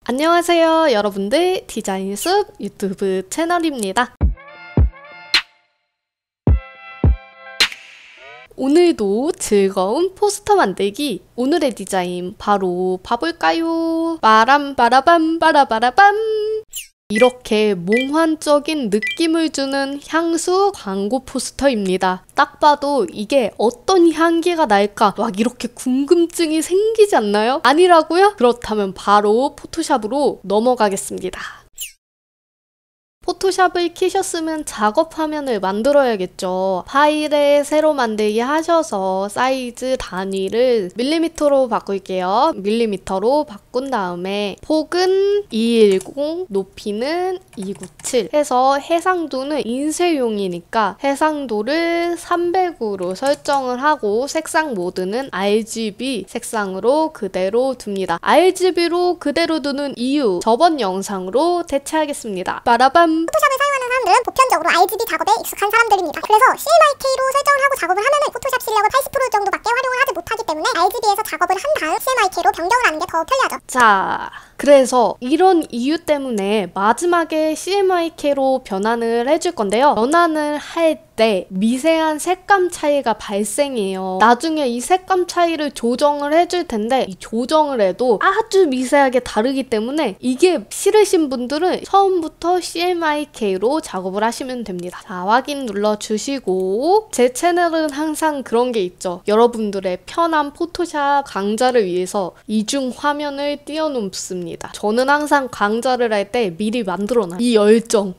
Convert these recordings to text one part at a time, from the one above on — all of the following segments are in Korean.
안녕하세요 여러분들, 디자인숲 유튜브 채널입니다. 오늘도 즐거운 포스터 만들기, 오늘의 디자인 바로 봐볼까요? 빠람빠라밤 빠라바라밤. 이렇게 몽환적인 느낌을 주는 향수 광고 포스터입니다. 딱 봐도 이게 어떤 향기가 날까 막 이렇게 궁금증이 생기지 않나요? 아니라고요? 그렇다면 바로 포토샵으로 넘어가겠습니다. 포토샵을 키셨으면 작업 화면을 만들어야겠죠. 파일에 새로 만들기 하셔서 사이즈 단위를 밀리미터로 바꿀게요. 밀리미터로 바꾼 다음에 폭은 210, 높이는 297 해서 해상도는 인쇄용이니까 해상도를 300으로 설정을 하고 색상 모드는 RGB 색상으로 그대로 둡니다. RGB로 그대로 두는 이유, 저번 영상으로 대체하겠습니다. 빠라밤. 포토샵을 사용하는 사람들은 보편적으로 RGB 작업에 익숙한 사람들입니다. 그래서 CMYK로 설정을 하고 작업을 하면은 포토샵 실력을 80% 정도밖에 활용을 하지 못하기 때문에 RGB에서 작업을 한 다음 CMYK로 변경을 하는 게 더 편리하죠. 자, 그래서 이런 이유 때문에 마지막에 CMYK로 변환을 해줄 건데요. 변환을 할 때 미세한 색감 차이가 발생해요. 나중에 이 색감 차이를 조정을 해줄 텐데 이 조정을 해도 아주 미세하게 다르기 때문에 이게 싫으신 분들은 처음부터 CMYK로 작업을 하시면 됩니다. 자, 확인 눌러주시고, 제 채널은 항상 그런 게 있죠. 여러분들의 편한 포토샵 강좌를 위해서 이중 화면을 띄워놓습니다. 저는 항상 강좌를 할 때 미리 만들어놔요. 이 열정,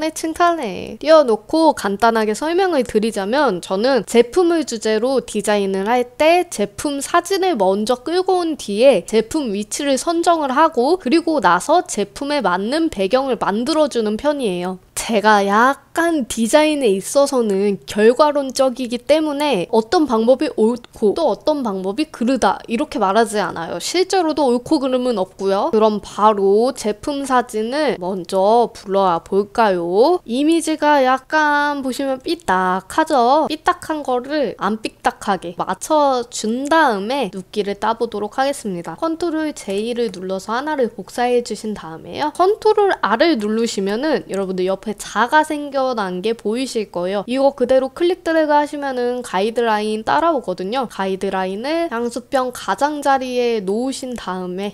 칭찬해. 띄워놓고 간단하게 설명을 드리자면, 저는 제품을 주제로 디자인을 할 때 제품 사진을 먼저 끌고 온 뒤에 제품 위치를 선정을 하고, 그리고 나서 제품에 맞는 배경을 만들어주는 편이에요. 제가 약간 디자인에 있어서는 결과론적이기 때문에 어떤 방법이 옳고 또 어떤 방법이 그르다 이렇게 말하지 않아요. 실제로도 옳고 그름은 없고요. 그럼 바로 제품 사진을 먼저 불러와 볼까요? 이미지가 약간 보시면 삐딱하죠? 삐딱한 거를 안 삐딱하게 맞춰준 다음에 눕기를 따보도록 하겠습니다. 컨트롤 J를 눌러서 하나를 복사해 주신 다음에요. 컨트롤 R을 누르시면은 여러분들 옆에 자가 생겨난 게 보이실 거예요. 이거 그대로 클릭 드래그 하시면은 가이드라인 따라오거든요. 가이드라인을 향수병 가장자리에 놓으신 다음에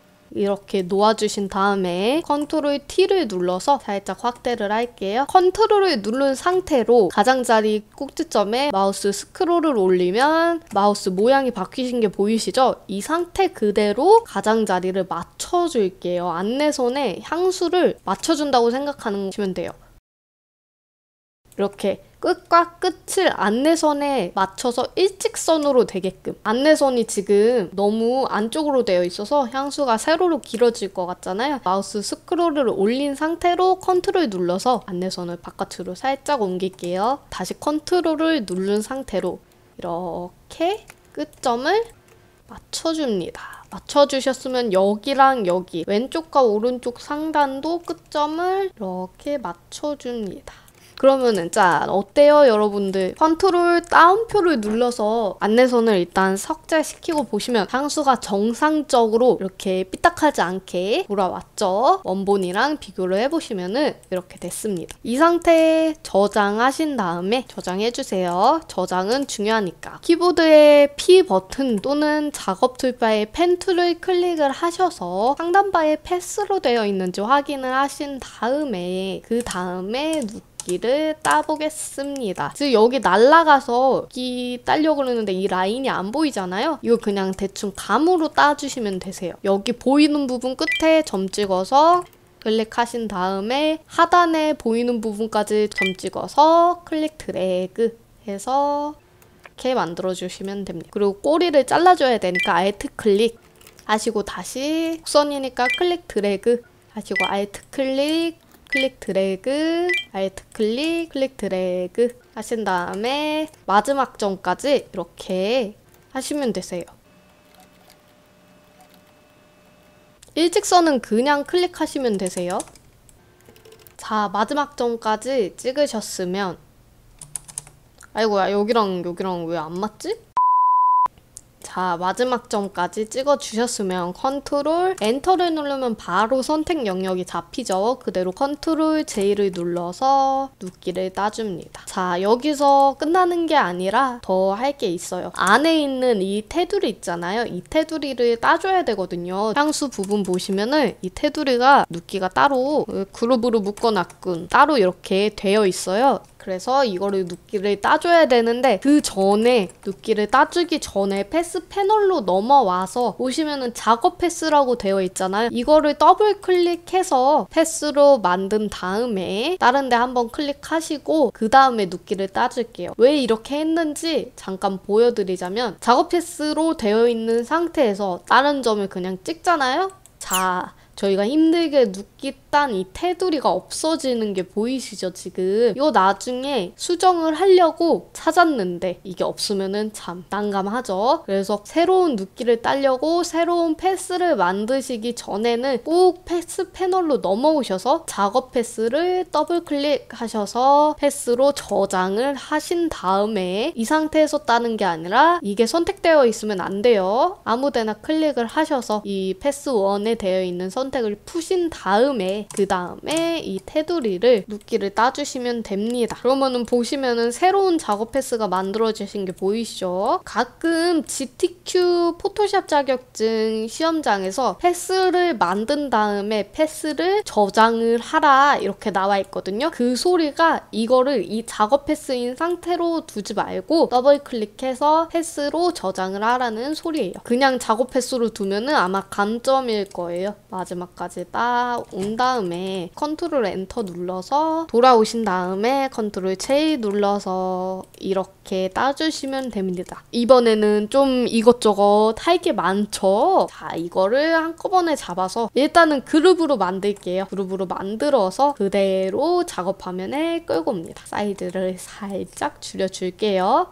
이렇게 놓아주신 다음에 컨트롤 T를 눌러서 살짝 확대를 할게요. 컨트롤을 누른 상태로 가장자리 꼭지점에 마우스 스크롤을 올리면 마우스 모양이 바뀌신 게 보이시죠? 이 상태 그대로 가장자리를 맞춰줄게요. 안내선에 향수를 맞춰준다고 생각하시면 돼요. 이렇게 끝과 끝을 안내선에 맞춰서 일직선으로 되게끔. 안내선이 지금 너무 안쪽으로 되어 있어서 향수가 세로로 길어질 것 같잖아요. 마우스 스크롤을 올린 상태로 컨트롤 눌러서 안내선을 바깥으로 살짝 옮길게요. 다시 컨트롤을 누른 상태로 이렇게 끝점을 맞춰줍니다. 맞춰주셨으면 여기랑 여기 왼쪽과 오른쪽 상단도 끝점을 이렇게 맞춰줍니다. 그러면은 자, 어때요 여러분들? 컨트롤 다운표를 눌러서 안내선을 일단 석재시키고 보시면 향수가 정상적으로 이렇게 삐딱하지 않게 돌아왔죠? 원본이랑 비교를 해보시면은 이렇게 됐습니다. 이 상태에 저장하신 다음에 저장해주세요. 저장은 중요하니까. 키보드의 P 버튼 또는 작업 툴바의 펜 툴을 클릭을 하셔서 상단바에 패스로 되어 있는지 확인을 하신 다음에 그 다음에 를 따보겠습니다. 지금 여기 날라가서 여기 따려고 그러는데 이 라인이 안 보이잖아요. 이거 그냥 대충 감으로 따주시면 되세요. 여기 보이는 부분 끝에 점 찍어서 클릭하신 다음에 하단에 보이는 부분까지 점 찍어서 클릭 드래그 해서 이렇게 만들어주시면 됩니다. 그리고 꼬리를 잘라줘야 되니까 Alt 클릭 하시고 다시 곡선이니까 클릭 드래그 하시고 Alt 클릭 클릭 드래그, Alt 클릭, 클릭 드래그 하신 다음에 마지막 점까지 이렇게 하시면 되세요. 일직선은 그냥 클릭하시면 되세요. 자, 마지막 점까지 찍으셨으면 아이고야, 여기랑 왜 안 맞지? 자, 마지막 점까지 찍어주셨으면 컨트롤 엔터를 누르면 바로 선택 영역이 잡히죠. 그대로 컨트롤 J를 눌러서 눕기를 따줍니다. 자, 여기서 끝나는 게 아니라 더 할 게 있어요. 안에 있는 이 테두리 있잖아요. 이 테두리를 따줘야 되거든요. 향수 부분 보시면은 이 테두리가 눕기가 따로 그룹으로 묶어놨군 따로 이렇게 되어 있어요. 그래서 이거를 눕기를 따줘야 되는데 그 전에 눕기를 따주기 전에 패스 패널로 넘어와서 보시면은 작업 패스라고 되어 있잖아요. 이거를 더블 클릭해서 패스로 만든 다음에 다른 데 한번 클릭하시고 그 다음에 눕기를 따줄게요. 왜 이렇게 했는지 잠깐 보여드리자면 작업 패스로 되어 있는 상태에서 다른 점을 그냥 찍잖아요. 자, 저희가 힘들게 눕기 딴 이 테두리가 없어지는 게 보이시죠, 지금? 이거 나중에 수정을 하려고 찾았는데 이게 없으면은 참 난감하죠. 그래서 새로운 눕기를 따려고 새로운 패스를 만드시기 전에는 꼭 패스 패널로 넘어오셔서 작업 패스를 더블 클릭하셔서 패스로 저장을 하신 다음에 이 상태에서 따는 게 아니라 이게 선택되어 있으면 안 돼요. 아무 데나 클릭을 하셔서 이 패스 1에 되어 있는 선택을 푸신 다음에 그 다음에 이 테두리를 눕기를 따주시면 됩니다. 그러면은 보시면은 새로운 작업 패스가 만들어지신 게 보이시죠? 가끔 GTQ 포토샵 자격증 시험장에서 패스를 만든 다음에 패스를 저장을 하라 이렇게 나와 있거든요. 그 소리가 이거를 이 작업 패스인 상태로 두지 말고 더블 클릭해서 패스로 저장을 하라는 소리예요. 그냥 작업 패스로 두면은 아마 감점일 거예요. 마지막까지 딱 온 다음에 컨트롤 엔터 눌러서 돌아오신 다음에 컨트롤 J 눌러서 이렇게 따주시면 됩니다. 이번에는 좀 이것저것 할 게 많죠? 자, 이거를 한꺼번에 잡아서 일단은 그룹으로 만들게요. 그룹으로 만들어서 그대로 작업 화면에 끌고 옵니다. 사이즈를 살짝 줄여줄게요.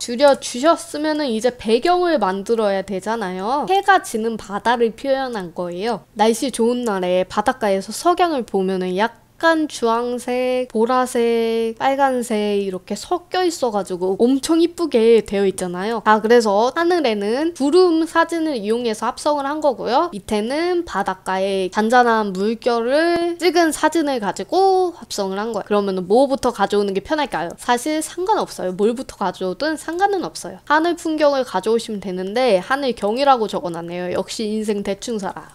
줄여주셨으면 이제 배경을 만들어야 되잖아요. 해가 지는 바다를 표현한 거예요. 날씨 좋은 날에 바닷가에서 석양을 보면은 약간 주황색, 보라색, 빨간색 이렇게 섞여 있어가지고 엄청 이쁘게 되어 있잖아요. 자, 그래서 하늘에는 구름 사진을 이용해서 합성을 한 거고요. 밑에는 바닷가에 잔잔한 물결을 찍은 사진을 가지고 합성을 한 거예요. 그러면 뭐부터 가져오는 게 편할까요? 사실 상관없어요. 뭘부터 가져오든 상관은 없어요. 하늘 풍경을 가져오시면 되는데 하늘경이라고 적어놨네요. 역시 인생 대충 살아.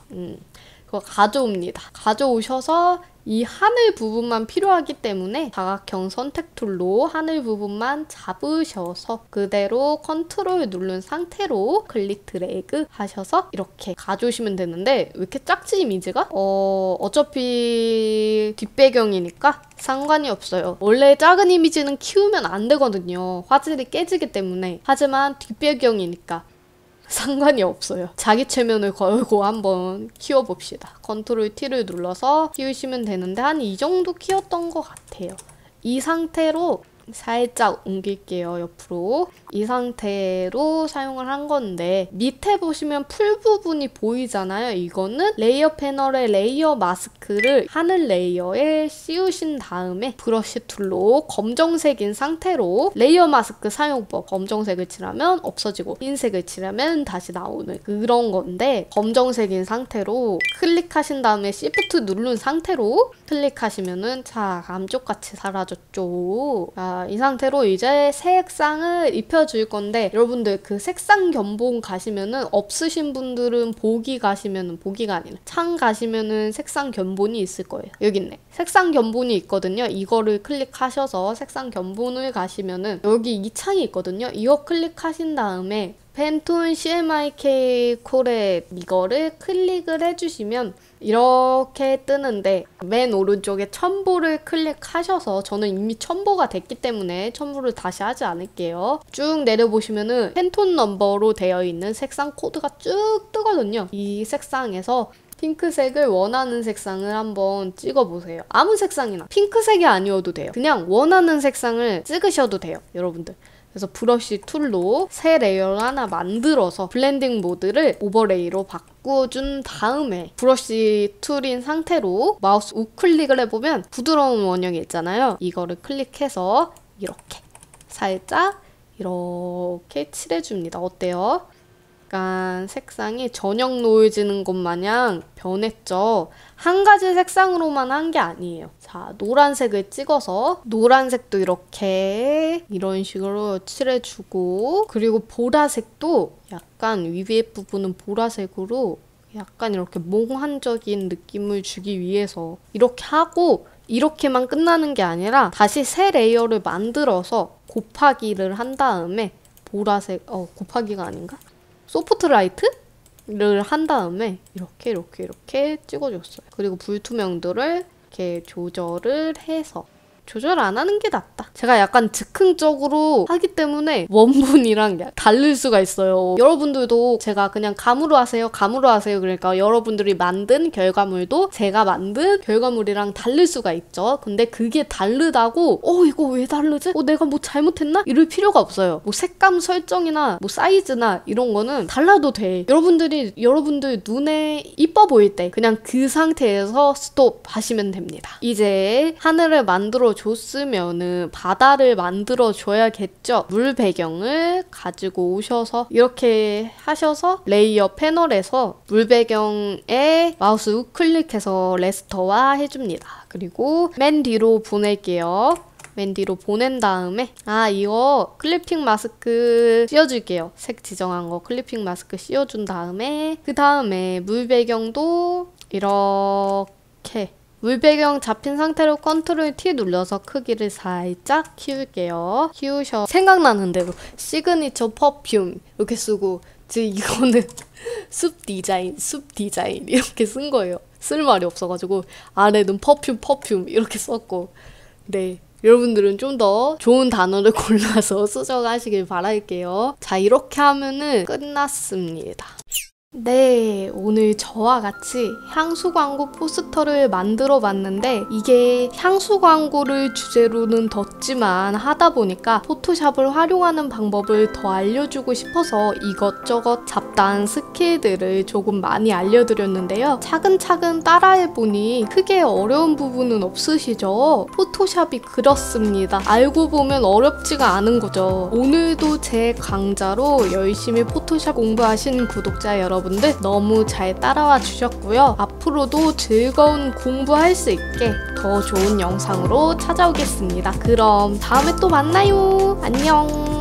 그거 가져옵니다. 가져오셔서 이 하늘 부분만 필요하기 때문에 사각형 선택 툴로 하늘 부분만 잡으셔서 그대로 컨트롤 누른 상태로 클릭 드래그 하셔서 이렇게 가져오시면 되는데 왜 이렇게 작지 이미지가? 어차피 뒷배경이니까 상관이 없어요. 원래 작은 이미지는 키우면 안 되거든요. 화질이 깨지기 때문에. 하지만 뒷배경이니까 상관이 없어요. 자기 최면을 걸고 한번 키워봅시다. 컨트롤 T를 눌러서 키우시면 되는데 한 이 정도 키웠던 것 같아요. 이 상태로 살짝 옮길게요. 옆으로. 이 상태로 사용을 한 건데 밑에 보시면 풀 부분이 보이잖아요. 이거는 레이어 패널의 레이어 마스크를 하늘 레이어에 씌우신 다음에 브러쉬 툴로 검정색인 상태로 레이어 마스크 사용법 검정색을 칠하면 없어지고 흰색을 칠하면 다시 나오는 그런 건데 검정색인 상태로 클릭하신 다음에 Shift 누른 상태로 클릭하시면은 자, 감쪽같이 사라졌죠. 자, 이 상태로 이제 색상을 입혀줄 건데 여러분들 그 색상 견본 가시면은 없으신 분들은 보기 가시면은 보기가 아니라 창 가시면은 색상 견본이 있을 거예요. 여기 있네. 색상 견본이 있거든요. 이거를 클릭하셔서 색상 견본을 가시면은 여기 이 창이 있거든요. 이거 클릭하신 다음에 팬톤 CMYK 콜렛 이거를 클릭을 해주시면 이렇게 뜨는데 맨 오른쪽에 첨부를 클릭하셔서 저는 이미 첨부가 됐기 때문에 첨부를 다시 하지 않을게요. 쭉 내려보시면은 팬톤 넘버로 되어 있는 색상 코드가 쭉 뜨거든요. 이 색상에서 핑크색을 원하는 색상을 한번 찍어보세요. 아무 색상이나 핑크색이 아니어도 돼요. 그냥 원하는 색상을 찍으셔도 돼요. 여러분들. 그래서 브러쉬 툴로 새 레이어를 하나 만들어서 블렌딩 모드를 오버레이로 바꿔준 다음에 브러쉬 툴인 상태로 마우스 우클릭을 해보면 부드러운 원형이 있잖아요. 이거를 클릭해서 이렇게 살짝 이렇게 칠해줍니다. 어때요? 약간 색상이 저녁 노을 지는 것 마냥 변했죠. 한 가지 색상으로만 한 게 아니에요. 자, 노란색을 찍어서 노란색도 이렇게 이런 식으로 칠해주고, 그리고 보라색도 약간 위에 부분은 보라색으로 약간 이렇게 몽환적인 느낌을 주기 위해서 이렇게 하고, 이렇게만 끝나는 게 아니라 다시 새 레이어를 만들어서 곱하기를 한 다음에 보라색, 곱하기가 아닌가? 소프트 라이트를 한 다음에 이렇게 찍어줬어요. 그리고 불투명도를 이렇게 조절을 해서, 조절 안 하는 게 낫다. 제가 약간 즉흥적으로 하기 때문에 원본이랑 다를 수가 있어요. 여러분들도 제가 그냥 감으로 하세요. 그러니까 여러분들이 만든 결과물도 제가 만든 결과물이랑 다를 수가 있죠. 근데 그게 다르다고 이거 왜 다르지? 내가 뭐 잘못했나? 이럴 필요가 없어요. 뭐 색감 설정이나 뭐 사이즈나 이런 거는 달라도 돼. 여러분들 눈에 이뻐 보일 때 그냥 그 상태에서 스톱 하시면 됩니다. 이제 하늘을 만들어 줬으면은 바다를 만들어 줘야겠죠. 물 배경을 가지고 오셔서 이렇게 하셔서 레이어 패널에서 물 배경에 마우스 우클릭해서 레스터화 해줍니다. 그리고 맨 뒤로 보낼게요. 맨 뒤로 보낸 다음에 이거 클리핑 마스크 씌워줄게요. 색 지정한 거 클리핑 마스크 씌워준 다음에 그 다음에 물 배경도 이렇게 물 배경 잡힌 상태로 컨트롤 T 눌러서 크기를 살짝 키울게요. 생각나는 대로 시그니처 퍼퓸 이렇게 쓰고, 지금 이거는 숲 디자인 이렇게 쓴 거예요. 쓸 말이 없어가지고 아래는 퍼퓸 이렇게 썼고. 네, 여러분들은 좀 더 좋은 단어를 골라서 수정하시길 바랄게요. 자, 이렇게 하면은 끝났습니다. 네, 오늘 저와 같이 향수 광고 포스터를 만들어 봤는데, 이게 향수 광고를 주제로는 뒀지만 하다 보니까 포토샵을 활용하는 방법을 더 알려주고 싶어서 이것저것 잡다한 스킬들을 조금 많이 알려드렸는데요. 차근차근 따라해보니 크게 어려운 부분은 없으시죠? 포토샵이 그렇습니다. 알고 보면 어렵지가 않은 거죠. 오늘도 제 강좌로 열심히 포토샵 공부하신 구독자 여러분들 너무 잘 따라와 주셨고요. 앞으로도 즐거운 공부할 수 있게 더 좋은 영상으로 찾아오겠습니다. 그럼 다음에 또 만나요. 안녕.